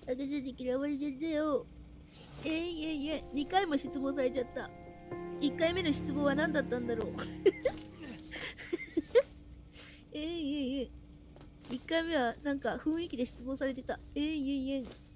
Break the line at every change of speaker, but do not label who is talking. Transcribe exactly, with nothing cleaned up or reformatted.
赤ちゃんに嫌われちゃったよ。えー、いえいえ、にかいも質問されちゃった。いっかいめの質問は何だったんだろう。えー、いえいえ。いっかいめはなんか雰囲気で質問されてた。えー、いえいえ。